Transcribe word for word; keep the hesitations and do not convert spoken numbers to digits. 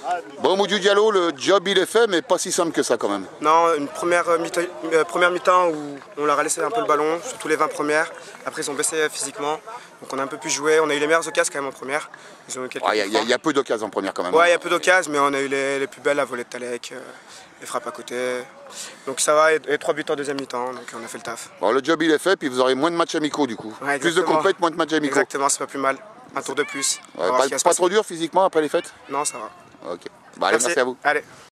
Bon, Moudou Diallo, le job il est fait, mais pas si simple que ça quand même. Non, une première mi-temps euh, première mi-temps où on leur a laissé un peu le ballon, surtout les vingt premières. Après, ils ont baissé physiquement, donc on a un peu pu jouer. On a eu les meilleures occasions quand même en première. Il ouais, y, y, y a peu d'occasions en première quand même. Ouais, il y a peu d'occasions, mais on a eu les, les plus belles, la volée de Talek, euh, les frappes à côté. Donc ça va, et, et trois buts en deuxième mi-temps, donc on a fait le taf. Bon, le job il est fait, puis vous aurez moins de matchs amicaux du coup. Ouais, plus de compètes, moins de matchs amicaux. Exactement, c'est pas plus mal. Un tour de plus. Ouais, pas, pas trop dur physiquement après les fêtes? Non, ça va. Ok. Bon, allez, merci, merci à vous. Allez.